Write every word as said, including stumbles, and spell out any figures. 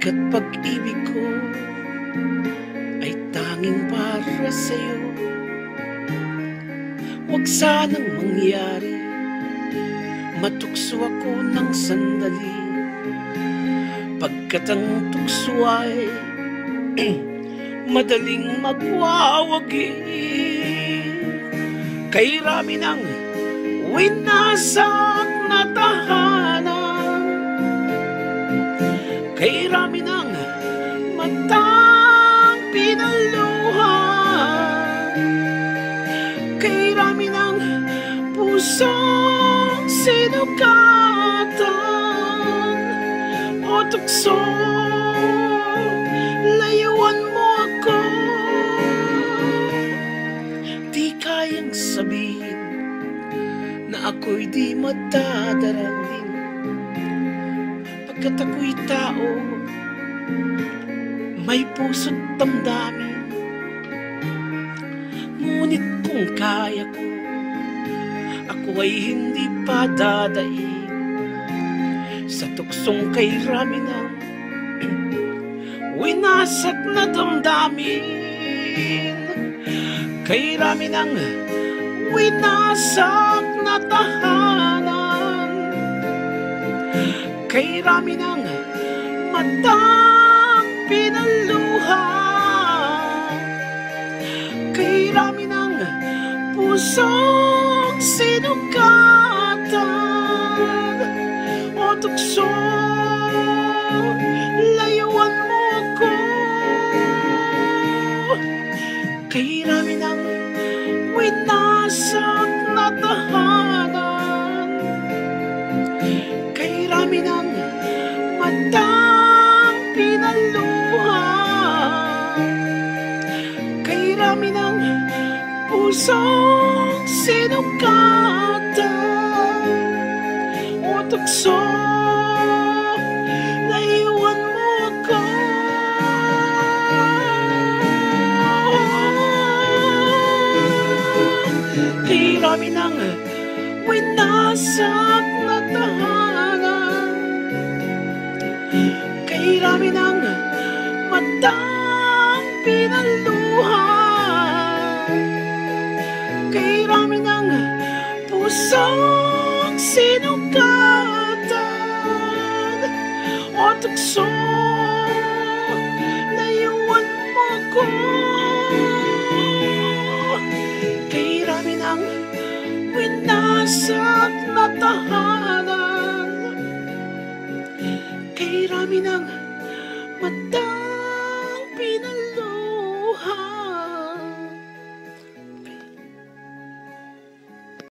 Pagkat pag-ibig ko ay tanging para sa'yo, huwag sanang mangyari matukso ako ng sandali. Pagkat ang tukso ay madaling magwawagi, kay rami ng winasak na tahanan, kay rami ng matang pinaluha, kay rami ng pusong sinugatan o tukso, layuan mo ako. Di kayang sabihin na ako'y di madadarangin, pagkat ako'y tao, may puso't damdamin. Ngunit kung kaya ko, ako ay hindi pa dadaig sa tuksong kay rami ng winasak na damdamin, kay rami ng winasak na tahanan, kay rami ng matang pinaluha, kay rami ng pusong sinugatan o tukso, layuan mo ako. Kay rami ng winasak na tahanan, kay rami ng matang pinaluha, kay rami ng pusong sinugatan o tukso, layuan mo ako. Kay rami ng winasak na tahanan, kay rami ng matang pinaluha, kay rami ng pusong sinugatan o tukso, layuan mo ko. Kay rami ng winasak na tahanan, kay rami ng mata